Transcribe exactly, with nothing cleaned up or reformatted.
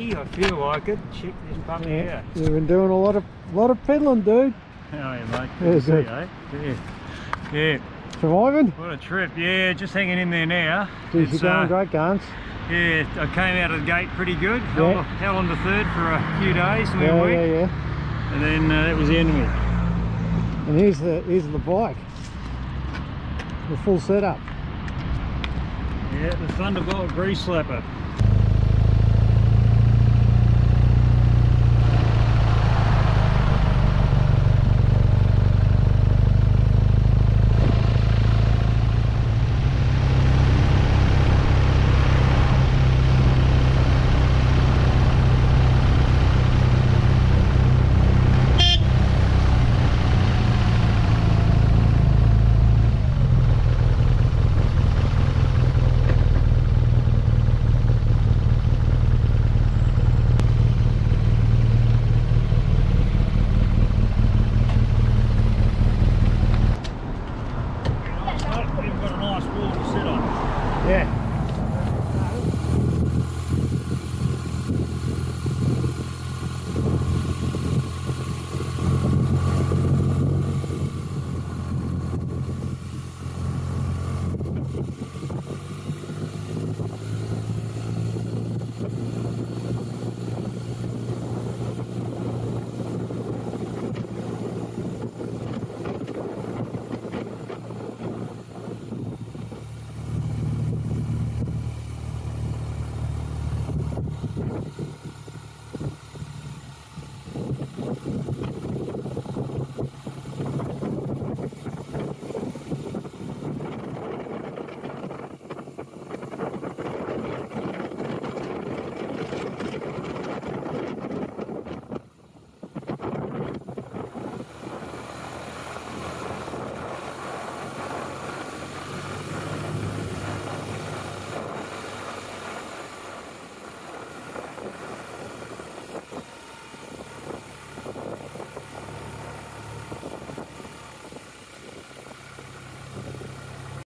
lucky. I feel like it. Check this puppy Yeah, out. you've been doing a lot of lot of peddling, dude. How are you, mate? Yeah, Good to good. see you, eh? Yeah. Yeah. Surviving? What a trip. Yeah, just hanging in there now. Geez, It's, you're going uh, great guns. Yeah, I came out of the gate pretty good. Held, Yeah. held on the third for a few days, maybe Yeah, a week. yeah, yeah. And then uh, that was the end of it. And here's the here's the bike. The full setup. Yeah, the Thunderbolt grease slapper.